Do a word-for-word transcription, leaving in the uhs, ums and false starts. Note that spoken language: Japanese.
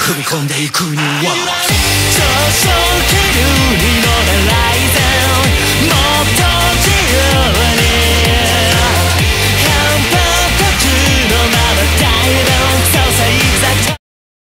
踏み込んでいくには